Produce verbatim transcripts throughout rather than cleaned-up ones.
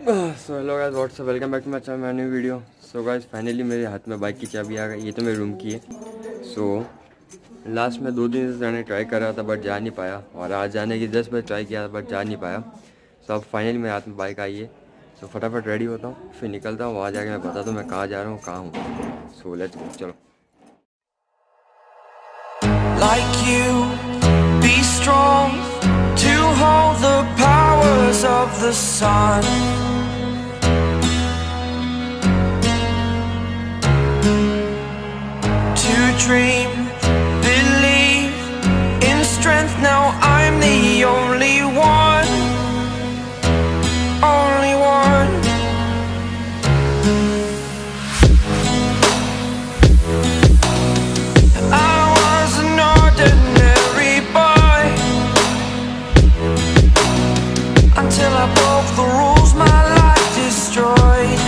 So hello guys, what's up, welcome back to my channel, my new video. So guys finally मेरे हाथ में bike की चाबी आ गई। ये तो मेरे रूम की है। सो लास्ट में दो दिन से जाने ट्राई कर रहा था बट जा नहीं पाया, और आज जाने की दस बजे ट्राई किया बट जा नहीं पाया। सो अब फाइनली मेरे हाथ में बाइक आई है। सो फटाफट रेडी होता हूँ, फिर निकलता हूँ। वहाँ जाके मैं बताता हूँ मैं कहाँ जा रहा हूँ, कहाँ हूँ। सो लेट्स गो, चलो। Like you, be strong to hold the powers of the sun. To dream, believe in strength. Now I'm the only one, only one. Until I broke the rules, my life destroyed.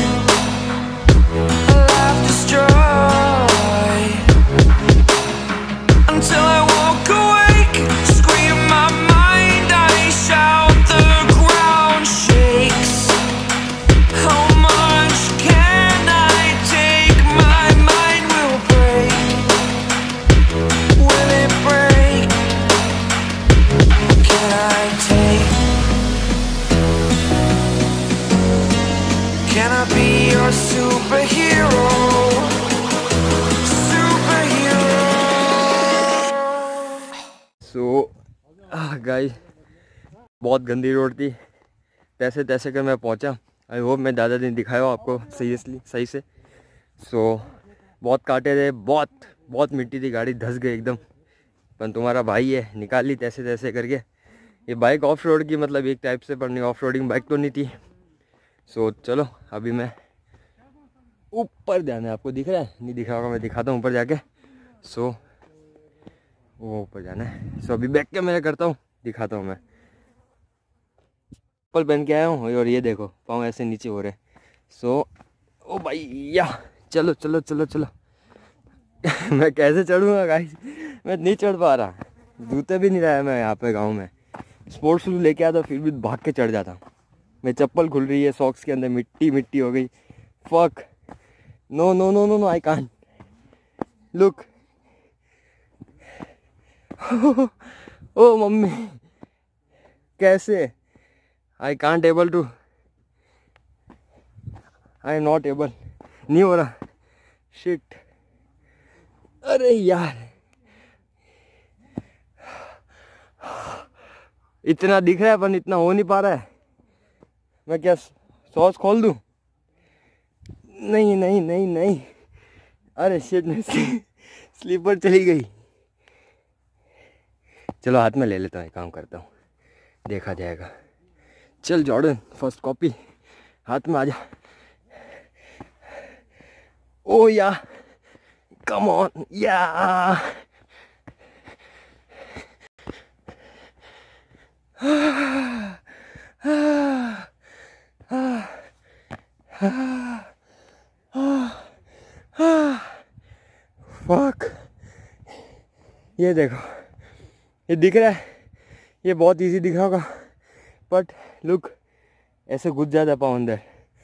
Life destroyed. Until I walk awake, scream my mind, I shout, the ground shakes. How much can I take? My mind will break. Will it break? Can I take? Can I be your superhero? Superhero. So guys बहुत गंदी road थी, तैसे तैसे कर मैं पहुंचा। I hope मैं ज़्यादा दिन दिखाया हो आपको सीरियसली सही से। सो बहुत काटे थे, बहुत बहुत मिट्टी थी, गाड़ी धंस गई एकदम। पर तुम्हारा भाई है, निकाल ली तैसे तैसे करके। ये बाइक ऑफ रोड की मतलब एक टाइप से, पर नहीं ऑफ रोडिंग बाइक तो नहीं थी। सो चलो अभी मैं ऊपर जाना है। आपको दिख रहा है? नहीं दिख रहा होगा, मैं दिखाता हूँ ऊपर जाके। सो वो ऊपर जाना है। सो अभी बैक कैमरा करता हूँ, दिखाता हूँ। मैं चप्पल पहन के आया हूँ और ये देखो पाँव ऐसे नीचे हो रहे। सो ओ भाई या चलो चलो चलो चलो मैं कैसे चढ़ूँगा गाइस, मैं नहीं चढ़ पा रहा। जूते भी नहीं लाया मैं यहाँ पे गाँव में। स्पोर्ट्स शूज लेके आता फिर भी भाग के चढ़ जाता। मैं चप्पल खुल रही है, सॉक्स के अंदर मिट्टी मिट्टी हो गई। Fuck, no no no no no, I can't look. Oh mummy कैसे, I can't able to, I am not able, नहीं हो रहा। शिट, अरे यार इतना दिख रहा है पर इतना हो नहीं पा रहा है। मैं क्या सॉस खोल दूं? नहीं नहीं नहीं नहीं, अरे शिट, स्लीपर चली गई। चलो हाथ में ले लेता हूँ, काम करता हूँ, देखा जाएगा। चल जॉर्डन, फर्स्ट कॉपी हाथ में आ जा। ओ या कम ऑन या। फक, ये देखो, ये दिख रहा है? ये बहुत इजी दिख रहा होगा बट लुक, ऐसे घुस जाता पाँव अंदर।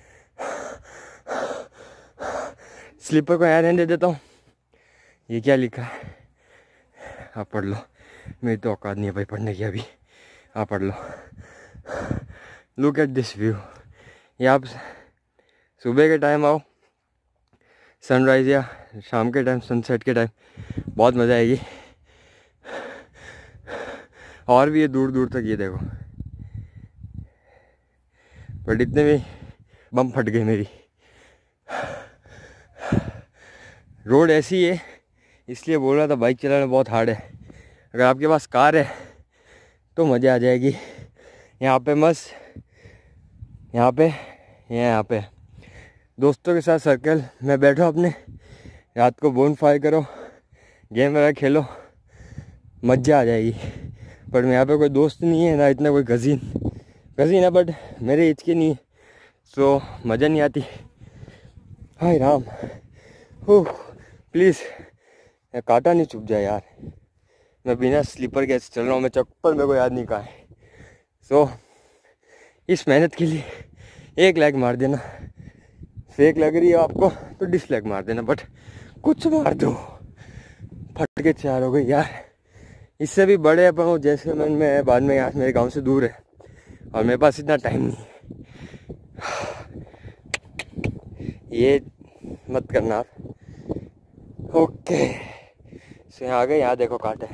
स्लीपर को यहाँ रहने दे देता हूँ। ये क्या लिखा है? आप पढ़ लो, मेरी तो औकात नहीं है भाई पढ़ने की अभी। आप पढ़ लो। Look at this view. ये आप सुबह के टाइम आओ, सनराइज या शाम के टाइम, सनसेट के टाइम, बहुत मज़ा आएगी। और भी ये दूर दूर तक, ये देखो। बट इतने में बम फट गई मेरी। रोड ऐसी है इसलिए बोल रहा था बाइक चलाना बहुत हार्ड है। अगर आपके पास कार है तो मज़ा आ जाएगी। यहाँ पे मस्त, यहाँ पे यहाँ पे दोस्तों के साथ सर्कल में बैठो अपने, रात को बोन फायर करो, गेम वगैरह खेलो, मज़ा आ जाएगी। पर यहाँ पे कोई दोस्त नहीं है ना, इतना कोई गजीन गजीन है बट मेरे एज के नहीं है, सो मज़ा नहीं आती। हाय राम, ओह प्लीज़ कांटा नहीं चुभ जाए यार। मैं बिना स्लीपर के चल रहा हूँ, मैं चप्पल मेरे को याद नहीं कहाँ है। सो so, इस मेहनत के लिए एक लाइक मार देना, फेक लग रही है आपको तो डिसलाइक मार देना, बट कुछ मार दो। फट के चार हो गई यार, इससे भी बड़े अपन वो जैसे मन में है, बाद में यहाँ मेरे गांव से दूर है और मेरे पास इतना टाइम नहीं। ये मत करना आप। ओके सो यहाँ आ गए, यहाँ देखो कांटे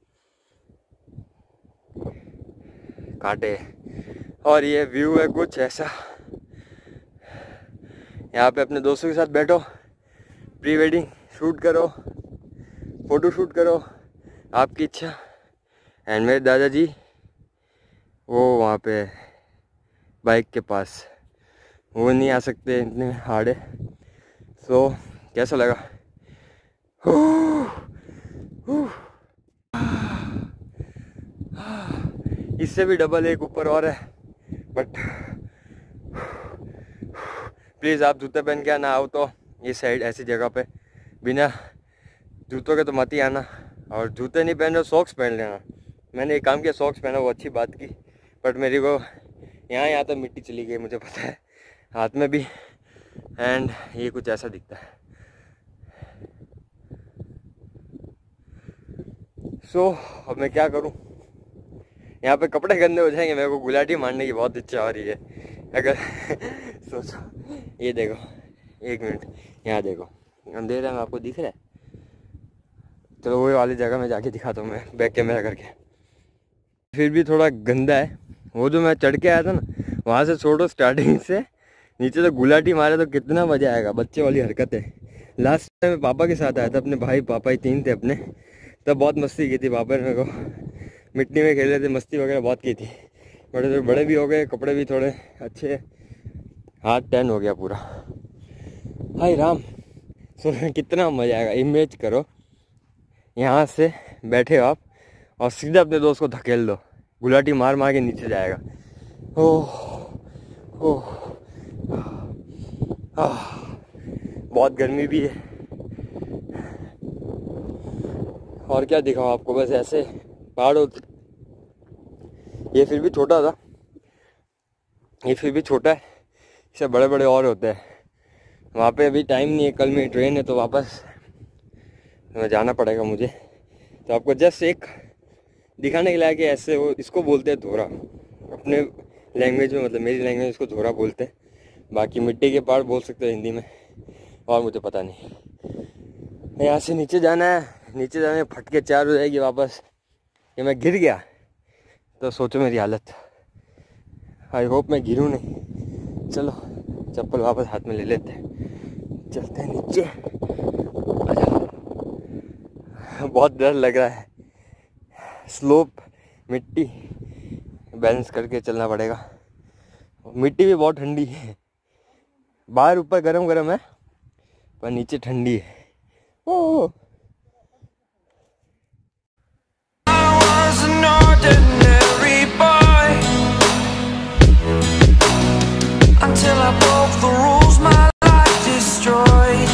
कांटे और ये व्यू है कुछ ऐसा। यहाँ पे अपने दोस्तों के साथ बैठो, प्री वेडिंग शूट करो, फोटो शूट करो, आपकी इच्छा। एंड मेरे दादाजी वो वहाँ पे बाइक के पास, वो नहीं आ सकते, इतने हार्ड है। सो कैसा लगा? इससे भी डबल एक ऊपर और है, बट प्लीज़ आप जूते पहन के आना, आओ तो ये साइड ऐसी जगह पे बिना जूतों के तो मत ही आना। और जूते नहीं पहन रहे सॉक्स पहन लेना। मैंने एक काम किया, सॉक्स पहना, वो अच्छी बात की, बट मेरी को यहाँ यहाँ तो मिट्टी चली गई, मुझे पता है, हाथ में भी। एंड ये कुछ ऐसा दिखता है। सो so, अब मैं क्या करूँ? यहाँ पे कपड़े गंदे हो जाएंगे, मेरे को गुलाटी मारने की बहुत इच्छा हो रही है। अगर सोचो, ये देखो, एक मिनट, यहाँ देखो, अंधेरा में आपको दिख रहा है? चलो वो वाली जगह में जाके दिखाता हूँ मैं बैक कैमरा करके। फिर भी थोड़ा गंदा है। वो जो मैं चढ़ के आया था ना, वहाँ से छोड़ो, स्टार्टिंग से नीचे तो गुलाटी मारे तो कितना मज़ा आएगा। बच्चे वाली हरकत है। लास्ट टाइम मैं पापा के साथ आया था, अपने भाई पापा ही तीन थे अपने, तब बहुत मस्ती की थी। पापा ने मेरे को मिट्टी में खेले थे, मस्ती वगैरह बहुत की थी। बड़े थोड़े बड़े भी हो गए, कपड़े भी थोड़े अच्छे, हाथ टैन हो गया पूरा। हाय राम, सुन कितना मज़ा आएगा। इमेज करो, यहाँ से बैठे हो आप और सीधा अपने दोस्त को धकेल दो, गुलाटी मार मार के नीचे जाएगा। ओह ओह आह, बहुत गर्मी भी है। और क्या दिखाऊं आपको, बस ऐसे पहाड़ होते। ये फिर भी छोटा था, ये फिर भी छोटा है, इससे बड़े बड़े और होते हैं। वहाँ पे अभी टाइम नहीं है, कल मेरी ट्रेन है तो वापस मैं जाना पड़ेगा मुझे। तो आपको जस्ट एक दिखाने के लिए कि ऐसे वो इसको बोलते हैं धोरा अपने लैंग्वेज में, मतलब मेरी लैंग्वेज इसको धोरा बोलते हैं। बाकी मिट्टी के पहाड़ बोल सकते हैं हिंदी में, और मुझे पता नहीं। यहाँ से नीचे जाना है, नीचे जाने में फट के चार हो जाएगी वापस। कि मैं गिर गया तो सोचो मेरी हालत। आई होप मैं गिरूँ नहीं। चलो चप्पल वापस हाथ में ले लेते हैं, चलते हैं नीचे। बहुत डर लग रहा है, स्लोप मिट्टी बैलेंस करके चलना पड़ेगा। मिट्टी भी बहुत ठंडी है, बाहर ऊपर गरम गरम है पर नीचे ठंडी है। ओह until I broke the rules, my life destroyed,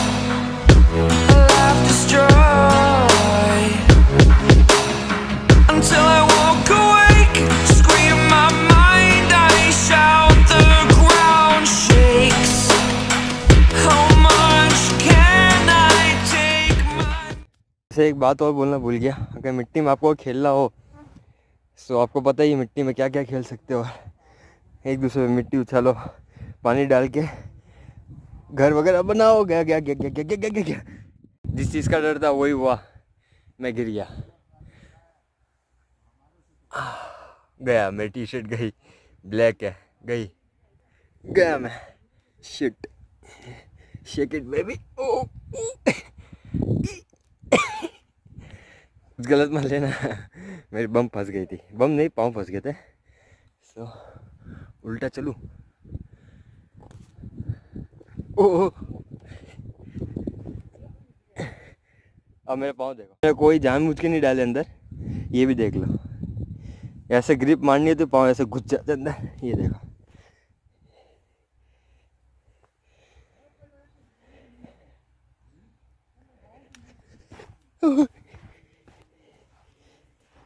a life destroyed. Until I walk awake, scream my mind, I shout, the ground shakes. How much can I take my... से एक बात और बोलना भूल गया। अगर मिट्टी में आपको खेलना हो तो आपको पता ही मिट्टी में क्या क्या खेल सकते हो। एक दूसरे में मिट्टी उछालो, पानी डाल के घर वगैरह बनाओ। गया गया गया गया गया गया गया गया जिस चीज़ का डर था वही हुआ, मैं गिर गया। गया मेरी टी शर्ट गई, ब्लैक है, गई गया मैं। Shit, shake it baby. Oh कुछ गलत मत लेना, मेरी बम फंस गई थी। बम नहीं, पाँव फंस गए थे। सो उल्टा चलूं। ओह अब मेरे पाँव देखो, कोई जानबूझ के नहीं डाले अंदर। ये भी देख लो, ऐसे ग्रिप मारनी है तो पाँव ऐसे घुस जाते अंदर। ये देखो,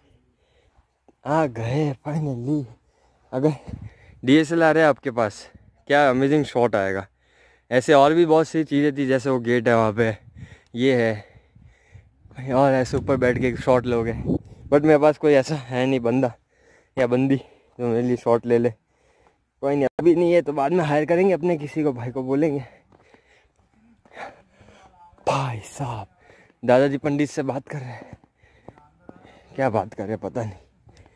आ गए फाइनली। अगर डी एस एल आर है आपके पास क्या अमेजिंग शॉट आएगा। ऐसे और भी बहुत सी चीज़ें थी, जैसे वो गेट है वहाँ पे, ये है, और ऐसे ऊपर बैठ के शॉट लोगे, बट मेरे पास कोई ऐसा है नहीं बंदा या बंदी जो मेरे लिए शॉट ले ले। कोई नहीं, अभी नहीं है तो बाद में हायर करेंगे अपने किसी को, भाई को बोलेंगे। भाई साहब दादाजी पंडित से बात कर रहे हैं, क्या बात कर रहे हैं पता नहीं।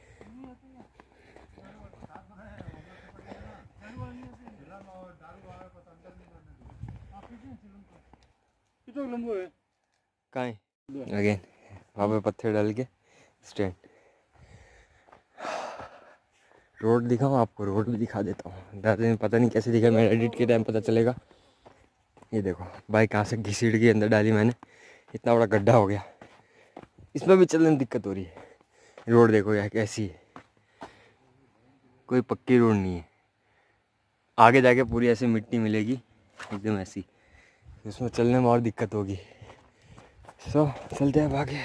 कहाँ अगेन वहाँ पे पत्थर डाल के स्टैंड। रोड दिखाऊँ आपको, रोड भी दिखा देता हूँ। दादा ने पता नहीं कैसे दिखा, मेरा एडिट के टाइम पता चलेगा। ये देखो बाइक कहाँ से घसीट के अंदर डाली मैंने, इतना बड़ा गड्ढा हो गया, इसमें भी चलने में दिक्कत हो रही है। रोड देखो यार कैसी है, कोई पक्की रोड नहीं है। आगे जाके पूरी ऐसी मिट्टी मिलेगी एकदम ऐसी, उसमें चलने में और दिक्कत होगी। सो चलते हैं आगे।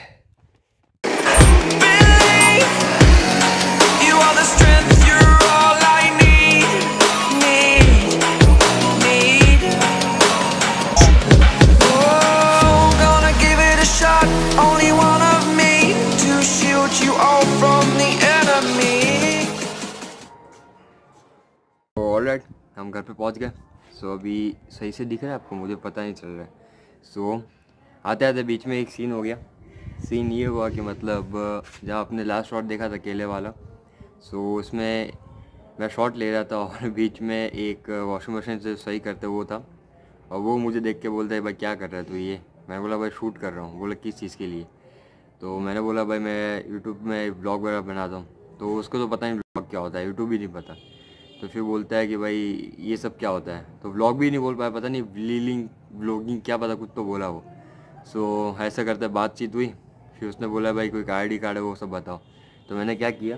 ऑलराइट हम घर पे पहुंच गए। सो so, अभी सही से दिख रहा है आपको, मुझे पता नहीं चल रहा है। सो so, आते आते बीच में एक सीन हो गया। सीन ये हुआ कि मतलब जहाँ आपने लास्ट शॉट देखा था केले वाला, सो so, उसमें मैं शॉट ले रहा था और बीच में एक वॉशिंग मशीन से सही करते वो था, और वो मुझे देख के बोलता है भाई क्या कर रहा है तू ये। मैंने बोला भाई शूट कर रहा हूँ। बोला किस चीज़ के लिए? तो मैंने बोला भाई मैं यूट्यूब में ब्लॉग वगैरह बनाता हूँ। तो उसको तो पता नहीं ब्लॉग क्या होता है, यूट्यूब भी नहीं पता। तो फिर बोलता है कि भाई ये सब क्या होता है, तो व्लॉग भी नहीं बोल पाया, पता नहीं व्लीलिंग व्लॉगिंग क्या पता, कुछ तो बोला वो। सो so, ऐसा करते बातचीत हुई। फिर उसने बोला भाई कोई आई डी कार्ड है वो सब बताओ। तो मैंने क्या किया,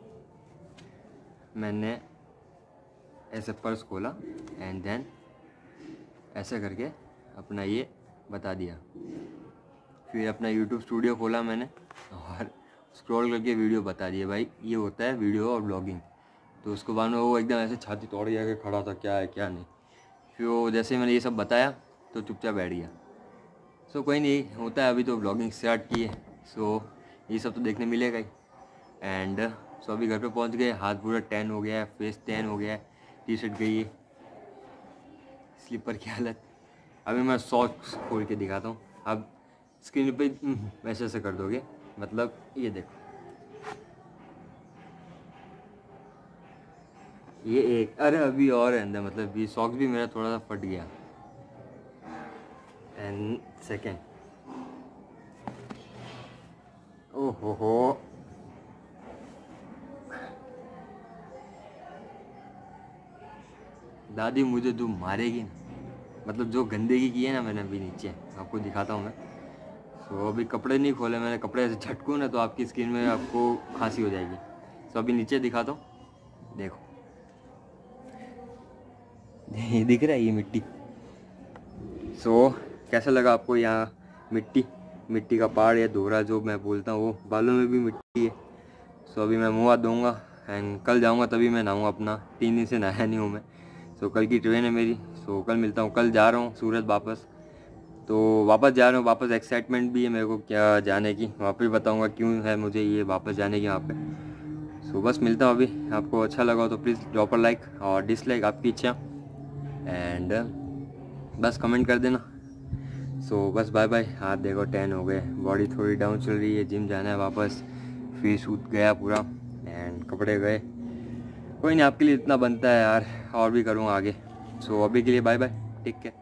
मैंने ऐसे पर्स खोला एंड देन ऐसे करके अपना ये बता दिया। फिर अपना यूट्यूब स्टूडियो खोला मैंने और स्क्रॉल करके वीडियो बता दिया भाई ये होता है वीडियो और ब्लॉगिंग। तो उसको बाद में वो एकदम ऐसे छाती तोड़ के खड़ा था, क्या है क्या नहीं। फिर वो जैसे मैंने ये सब बताया तो चुपचाप बैठ गया। सो कोई नहीं, होता है, अभी तो ब्लॉगिंग स्टार्ट की है, सो ये सब तो देखने मिलेगा ही। एंड सो अभी घर पे पहुंच गए, हाथ पूरा टैन हो गया है, फेस टैन हो गया है, टी शर्ट गई है, स्लीपर की हालत। अभी मैं सॉक्स खोल के दिखाता हूँ, अब स्क्रीन पे ऐसे ऐसे कर दोगे, मतलब ये देखो ये एक, अरे अभी और है अंदर, मतलब ये सॉक्स भी मेरा थोड़ा सा फट गया। एंड सेकेंड, ओहो हो, दादी मुझे तू मारेगी ना, मतलब जो गंदगी की है ना मैंने अभी नीचे, आपको दिखाता हूँ मैं। तो अभी कपड़े नहीं खोले मैंने, कपड़े ऐसे झटकूँ ना तो आपकी स्किन में आपको खांसी हो जाएगी। तो अभी नीचे दिखाता हूँ, देखो ये दिख रहा है ये मिट्टी। सो so, कैसा लगा आपको यहाँ मिट्टी मिट्टी का पहाड़ या दोहरा जो मैं बोलता हूँ, वो बालों में भी मिट्टी है। सो so, अभी मैं मुँह हाथ धोऊँगा एंड कल जाऊँगा तभी मैं नहाऊँगा अपना, तीन दिन से नहाया नहीं हूँ मैं। सो so, कल की ट्रेन है मेरी, सो so, कल मिलता हूँ। कल जा रहा हूँ सूरत वापस, तो वापस जा रहा हूँ, वापस एक्साइटमेंट भी है मेरे को क्या जाने की, वहाँ पर बताऊँगा क्यों है मुझे ये वापस जाने की वहाँ पे। सो so, बस मिलता हूँ अभी। आपको अच्छा लगा हो तो प्लीज़ ड्रॉप अ लाइक और डिसलाइक, आपकी इच्छा, एंड बस कमेंट कर देना। सो so, बस बाय बाय। हाथ देखो टैन हो गए, बॉडी थोड़ी डाउन चल रही है, जिम जाना है वापस, फिर सूट गया पूरा एंड कपड़े गए। कोई नहीं, आपके लिए इतना बनता है यार, और भी करूँगा आगे। सो so, अभी के लिए बाय बाय, टेक केयर।